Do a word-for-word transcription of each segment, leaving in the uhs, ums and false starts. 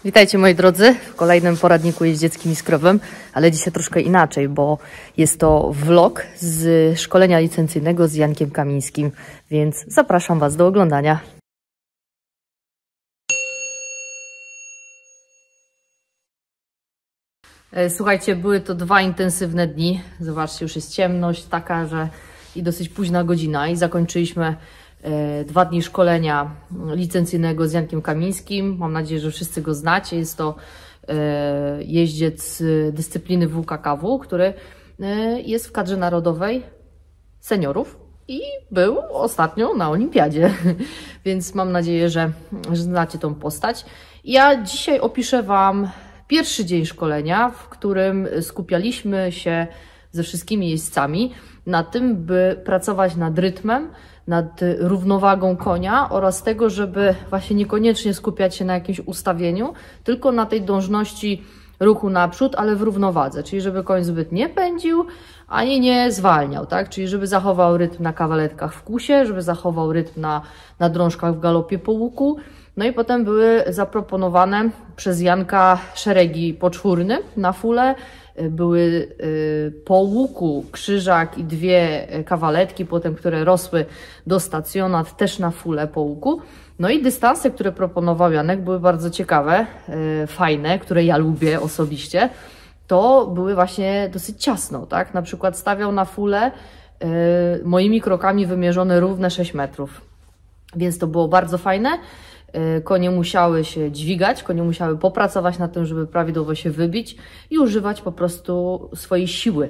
Witajcie moi drodzy w kolejnym poradniku jeździeckim iskrowym, ale dzisiaj troszkę inaczej, bo jest to vlog z szkolenia licencyjnego z Jankiem Kamińskim, więc zapraszam Was do oglądania. Słuchajcie, były to dwa intensywne dni. Zobaczcie, już jest ciemność taka, że i dosyć późna godzina i zakończyliśmy dwa dni szkolenia licencyjnego z Jankiem Kamińskim. Mam nadzieję, że wszyscy go znacie. Jest to jeździec dyscypliny W K K W, który jest w kadrze narodowej seniorów i był ostatnio na olimpiadzie. Więc mam nadzieję, że, że znacie tą postać. Ja dzisiaj opiszę Wam pierwszy dzień szkolenia, w którym skupialiśmy się ze wszystkimi jeźdźcami na tym, by pracować nad rytmem, nad równowagą konia oraz tego, żeby właśnie niekoniecznie skupiać się na jakimś ustawieniu, tylko na tej dążności ruchu naprzód, ale w równowadze, czyli żeby koń zbyt nie pędził, ani nie zwalniał, tak? Czyli żeby zachował rytm na kawaletkach w kusie, żeby zachował rytm na, na drążkach w galopie po łuku. No i potem były zaproponowane przez Janka szeregi poczwórne na fulę. Były po łuku krzyżak i dwie kawaletki, potem które rosły do stacjonat też na fulę po łuku. No i dystanse, które proponował Janek, były bardzo ciekawe, fajne, które ja lubię osobiście. To były właśnie dosyć ciasno, tak? Na przykład stawiał na fulę moimi krokami wymierzone równe sześć metrów. Więc to było bardzo fajne. Konie musiały się dźwigać, konie musiały popracować nad tym, żeby prawidłowo się wybić i używać po prostu swojej siły.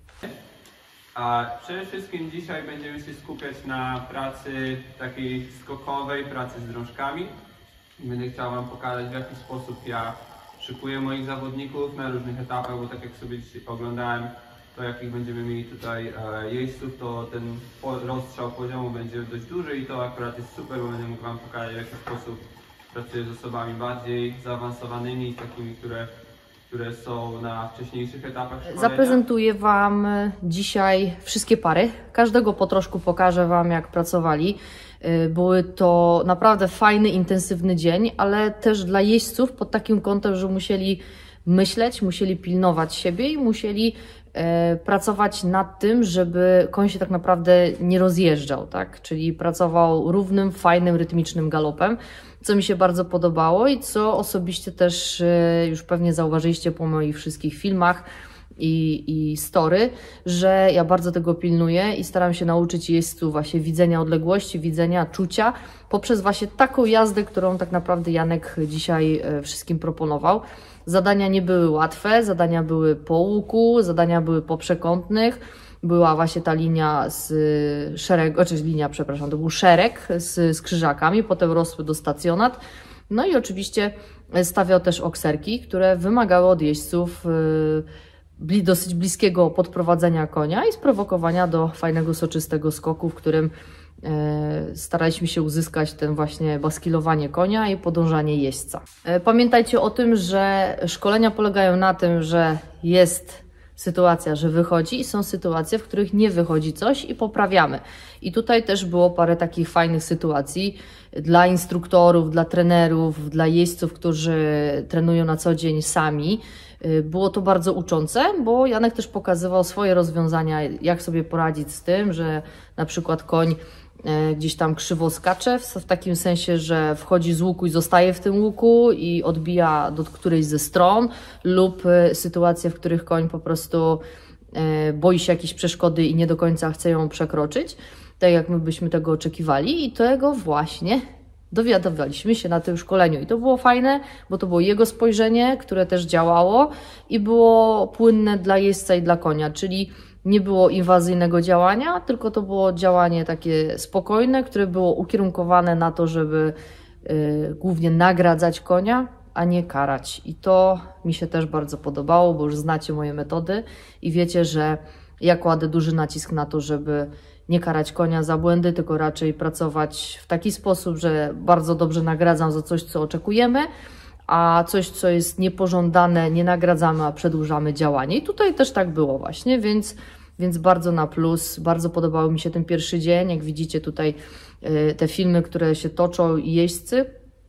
A przede wszystkim dzisiaj będziemy się skupiać na pracy takiej skokowej, pracy z drążkami. Będę chciał Wam pokazać, w jaki sposób ja szykuję moich zawodników na różnych etapach, bo tak jak sobie dzisiaj oglądałem to, jakich będziemy mieli tutaj e, jeźdźców, to ten po, rozstrzał poziomu będzie dość duży i to akurat jest super, bo będę mógł Wam pokazać, w jaki sposób pracuję z osobami bardziej zaawansowanymi, takimi, które, które są na wcześniejszych etapach szkolenia. Zaprezentuję Wam dzisiaj wszystkie pary. Każdego po troszku pokażę Wam, jak pracowali. Były to naprawdę fajny, intensywny dzień, ale też dla jeźdźców pod takim kątem, że musieli myśleć, musieli pilnować siebie i musieli e, pracować nad tym, żeby koń się tak naprawdę nie rozjeżdżał, tak? Czyli pracował równym, fajnym, rytmicznym galopem, co mi się bardzo podobało i co osobiście też e, już pewnie zauważyliście po moich wszystkich filmach i, i story, że ja bardzo tego pilnuję i staram się nauczyć jeźdźców właśnie widzenia odległości, widzenia, czucia poprzez właśnie taką jazdę, którą tak naprawdę Janek dzisiaj e, wszystkim proponował. Zadania nie były łatwe, zadania były po łuku, zadania były po przekątnych. Była właśnie ta linia z szeregu, znaczy linia, przepraszam, to był szereg z, z krzyżakami, potem rosły do stacjonat. No i oczywiście stawiał też okserki, które wymagały od jeźdźców yy, dosyć bliskiego podprowadzenia konia i sprowokowania do fajnego, soczystego skoku, w którym staraliśmy się uzyskać ten właśnie baskilowanie konia i podążanie jeźdźca. Pamiętajcie o tym, że szkolenia polegają na tym, że jest sytuacja, że wychodzi i są sytuacje, w których nie wychodzi coś i poprawiamy. I tutaj też było parę takich fajnych sytuacji dla instruktorów, dla trenerów, dla jeźdźców, którzy trenują na co dzień sami. Było to bardzo uczące, bo Janek też pokazywał swoje rozwiązania, jak sobie poradzić z tym, że na przykład koń gdzieś tam krzywo skacze, w takim sensie, że wchodzi z łuku i zostaje w tym łuku i odbija do którejś ze stron, lub sytuacje, w których koń po prostu boi się jakiejś przeszkody i nie do końca chce ją przekroczyć, tak jak my byśmy tego oczekiwali, i tego właśnie dowiadywaliśmy się na tym szkoleniu. I to było fajne, bo to było jego spojrzenie, które też działało i było płynne dla jeźdźca i dla konia, czyli nie było inwazyjnego działania, tylko to było działanie takie spokojne, które było ukierunkowane na to, żeby y, głównie nagradzać konia, a nie karać. I to mi się też bardzo podobało, bo już znacie moje metody i wiecie, że ja kładę duży nacisk na to, żeby nie karać konia za błędy, tylko raczej pracować w taki sposób, że bardzo dobrze nagradzam za coś, co oczekujemy, a coś, co jest niepożądane, nie nagradzamy, a przedłużamy działanie. I tutaj też tak było właśnie, więc, więc bardzo na plus. Bardzo podobał mi się ten pierwszy dzień. Jak widzicie tutaj te filmy, które się toczą i jeźdźcy,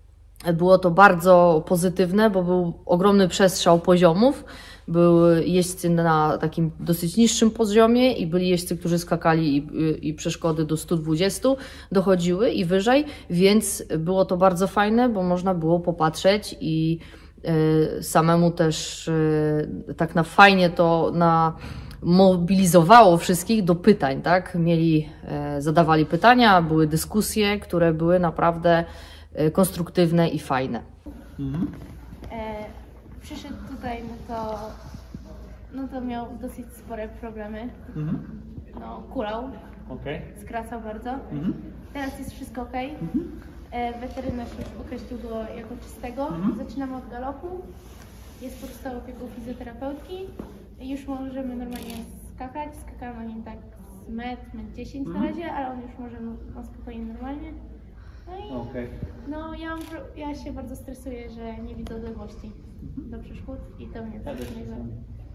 Było to bardzo pozytywne, bo był ogromny przestrzał poziomów. Były jeźdźcy na takim dosyć niższym poziomie i byli jeźdźcy, którzy skakali i, i przeszkody do stu dwudziestu dochodziły i wyżej, więc było to bardzo fajne, bo można było popatrzeć i y, samemu też y, tak na fajnie to na mobilizowało wszystkich do pytań, tak? Mieli, y, zadawali pytania, były dyskusje, które były naprawdę y, konstruktywne i fajne. Mhm. E, przyszedł tutaj, no to, no to miał dosyć spore problemy. Mhm. No, kulał, Okej. skracał bardzo. Mhm. Teraz jest wszystko ok. E, weterynarz już określił go jako czystego. Mhm. Zaczynamy od galopu. Jest pod stałą opieką fizjoterapeutki. Już możemy normalnie skakać. Skakamy na nim tak z metr, metr dziesięć na Mhm. razie, ale on już może no, spokojnie normalnie. No i Okej. no, ja, mam, pro- ja się bardzo stresuję, że nie widzę odległości do przeszkód i to mnie Ja tak też najbardziej,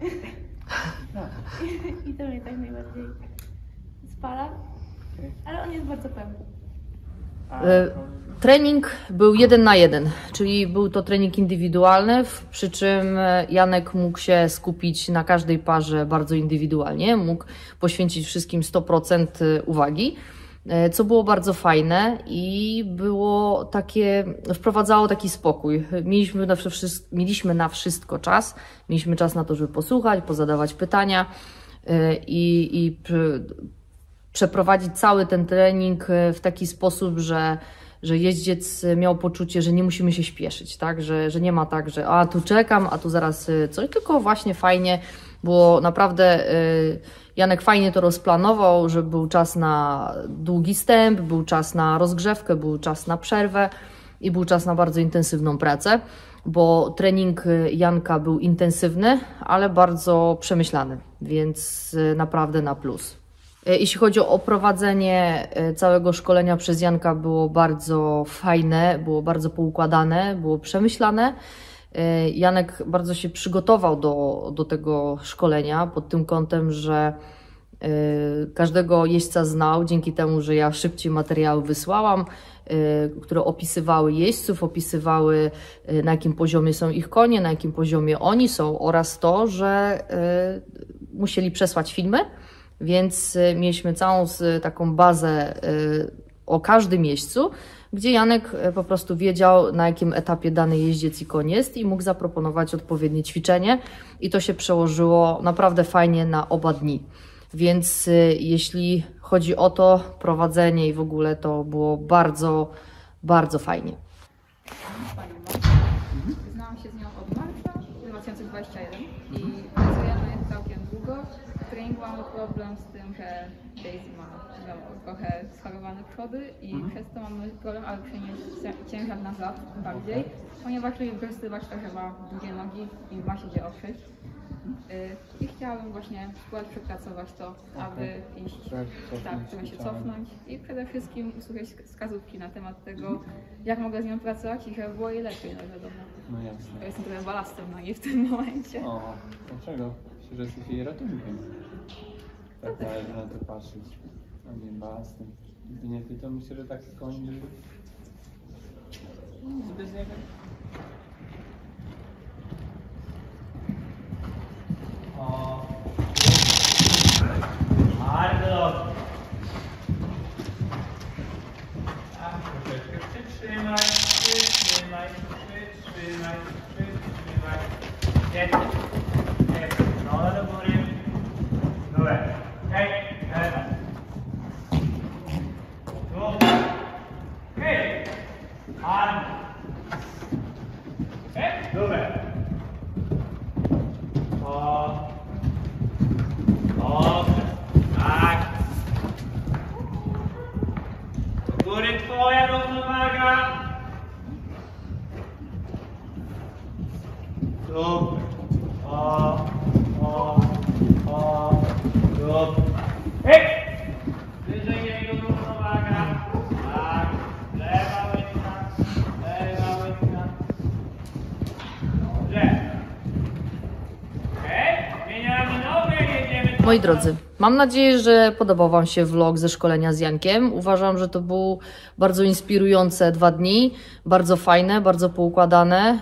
czasami. i to mnie tak najbardziej spala, Okej. ale on jest bardzo pełny. A, E, Trening był jeden na jeden, czyli był to trening indywidualny, w- przy czym Janek mógł się skupić na każdej parze bardzo indywidualnie, mógł poświęcić wszystkim sto procent uwagi, e, co było bardzo fajne i było takie, wprowadzało taki spokój. Mieliśmy na wszystko, mieliśmy na wszystko czas, mieliśmy czas na to, żeby posłuchać, pozadawać pytania e, i, i przy- przeprowadzić cały ten trening w taki sposób, że, że jeździec miał poczucie, że nie musimy się śpieszyć, tak? Że, że nie ma tak, że a tu czekam, a tu zaraz coś, tylko właśnie fajnie, bo naprawdę y, Janek fajnie to rozplanował, że był czas na długi stęp, był czas na rozgrzewkę, był czas na przerwę i był czas na bardzo intensywną pracę, bo trening Janka był intensywny, ale bardzo przemyślany, więc y, naprawdę na plus. Jeśli chodzi o prowadzenie całego szkolenia przez Janka, było bardzo fajne, było bardzo poukładane, było przemyślane. Janek bardzo się przygotował do, do tego szkolenia pod tym kątem, że każdego jeźdźca znał, dzięki temu, że ja szybciej materiały wysłałam, które opisywały jeźdźców, opisywały na jakim poziomie są ich konie, na jakim poziomie oni są oraz to, że musieli przesłać filmy. Więc mieliśmy całą taką bazę o każdym jeźdźcu, gdzie Janek po prostu wiedział, na jakim etapie dany jeździec i koń jest i mógł zaproponować odpowiednie ćwiczenie i to się przełożyło naprawdę fajnie na oba dni. Więc jeśli chodzi o to prowadzenie i w ogóle, to było bardzo, bardzo fajnie. Panią Martę. Znałam się z nią od marca dwa tysiące dwudziestego pierwszego i pracujemy całkiem długo. W treningu mamy problem z tym, że Daisy ma no, trochę schorowane przody i Mhm. przez to mamy problem, aby przenieść cia- ciężar na zad bardziej, ponieważ lubi wykorzystywać to, że ma długie nogi i ma się gdzie oprzeć. Y, I chciałabym właśnie spróbować przepracować to, aby iść, Tak, cofnąć tak, żeby się ćwiczenia. cofnąć i przede wszystkim usłyszeć wskazówki na temat tego, jak mogę z nią pracować i żeby było jej lepiej, no wiadomo. No Ja jasne. jestem trochę balastem na niej w tym momencie. O, dlaczego? Myślę, że jesteś jej ratunkiem. Tak należy na to patrzeć. A nie balastem. Gdyby nie ty, to myślę, że taki koń by... Nic bez niego. O. Bardzo dobrze. A, troszeczkę przytrzymaj, przytrzymaj, przytrzymaj, przytrzymaj. Jest. Jest. No, do góry. Dobra. Hej, teraz. Tu. Hej. Arm. Hej, dobra. O. Dobrze. Tak. Do góry twoja równowaga. Super. O, o, o, super. Hej! Wyżej jego równowaga. Tak. Lewa łyska. Lewa łyska. Dobrze. Okej, zmieniamy nogę, jedziemy. Moi drodzy, mam nadzieję, że podobał Wam się vlog ze szkolenia z Jankiem. Uważam, że to był bardzo inspirujące dwa dni, bardzo fajne, bardzo poukładane.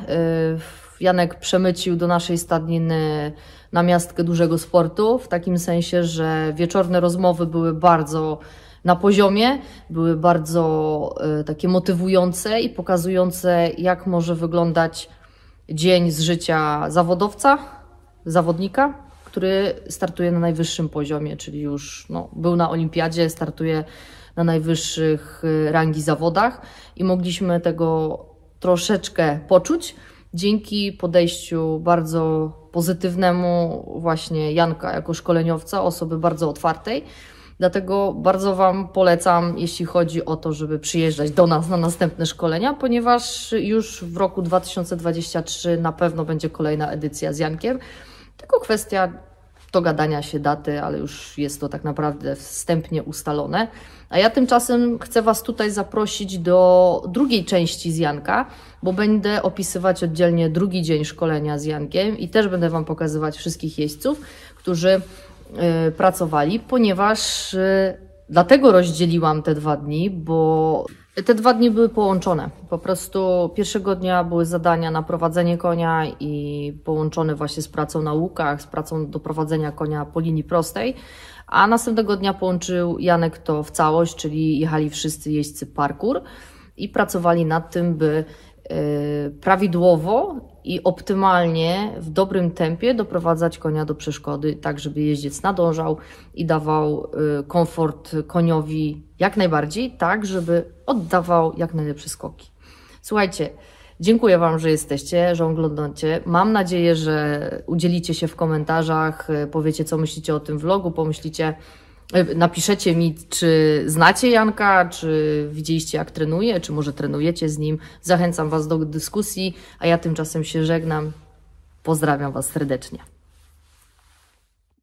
Janek przemycił do naszej stadniny namiastkę dużego sportu, w takim sensie, że wieczorne rozmowy były bardzo na poziomie, były bardzo y, takie motywujące i pokazujące, jak może wyglądać dzień z życia zawodowca, zawodnika, który startuje na najwyższym poziomie, czyli już no, był na olimpiadzie, startuje na najwyższych rangi zawodach i mogliśmy tego troszeczkę poczuć dzięki podejściu bardzo pozytywnemu właśnie Janka jako szkoleniowca, osoby bardzo otwartej. Dlatego bardzo Wam polecam, jeśli chodzi o to, żeby przyjeżdżać do nas na następne szkolenia, ponieważ już w roku dwa tysiące dwudziestym trzecim na pewno będzie kolejna edycja z Jankiem. Tylko kwestia dogadania się daty, ale już jest to tak naprawdę wstępnie ustalone. A ja tymczasem chcę Was tutaj zaprosić do drugiej części z Janka, bo będę opisywać oddzielnie drugi dzień szkolenia z Jankiem i też będę Wam pokazywać wszystkich jeźdźców, którzy y, pracowali, ponieważ y, dlatego rozdzieliłam te dwa dni, bo te dwa dni były połączone. Po prostu pierwszego dnia były zadania na prowadzenie konia i połączone właśnie z pracą na łukach, z pracą do prowadzenia konia po linii prostej, a następnego dnia połączył Janek to w całość, czyli jechali wszyscy jeźdźcy parkour i pracowali nad tym, by yy, prawidłowo i optymalnie, w dobrym tempie doprowadzać konia do przeszkody, tak żeby jeździec nadążał i dawał yy, komfort koniowi jak najbardziej, tak żeby oddawał jak najlepsze skoki. Słuchajcie, dziękuję Wam, że jesteście, że oglądacie. Mam nadzieję, że udzielicie się w komentarzach, powiecie, co myślicie o tym vlogu, pomyślicie, napiszecie mi, czy znacie Janka, czy widzieliście, jak trenuje, czy może trenujecie z nim. Zachęcam Was do dyskusji, a ja tymczasem się żegnam. Pozdrawiam Was serdecznie.